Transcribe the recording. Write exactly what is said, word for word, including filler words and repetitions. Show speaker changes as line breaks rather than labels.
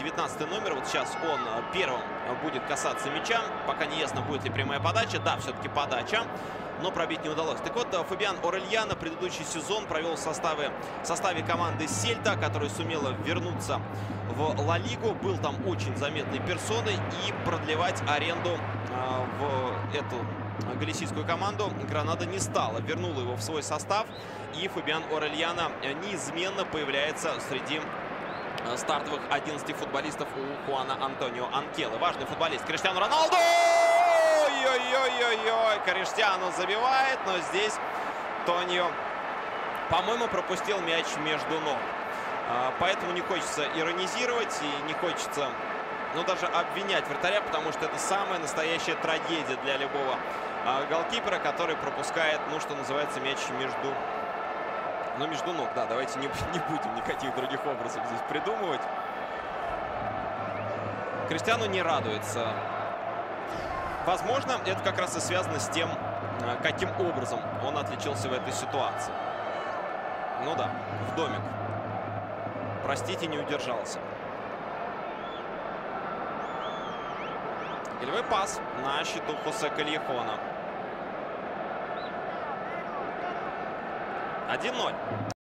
девятнадцатый номер. Вот сейчас он первым будет касаться мяча. Пока не ясно, будет ли прямая подача. Да, все-таки подача, но пробить не удалось. Так вот, Фабиан Орельяно предыдущий сезон провел в составе, в составе команды Сельта, которая сумела вернуться в Ла Лигу. Был там очень заметной персоной, и продлевать аренду э, в эту галисийскую команду Гранада не стала. Вернула его в свой состав, и Фабиан Орельяно неизменно появляется среди стартовых одиннадцати футболистов у Хуана Антонио Анкелы. Важный футболист Криштиану Роналду. Ой-ой-ой-ой-ой. Криштиану забивает, но здесь Тонио, по-моему, пропустил мяч между ног. Поэтому не хочется иронизировать и не хочется, ну, даже обвинять вратаря, потому что это самая настоящая трагедия для любого голкипера, который пропускает, ну, что называется, мяч между... Ну, между ног, да, давайте не, не будем никаких других образов здесь придумывать. Криштиану не радуется. Возможно, это как раз и связано с тем, каким образом он отличился в этой ситуации. Ну да, в домик. Простите, не удержался. Голевой пас на счету Хосе Кальехона. один ноль.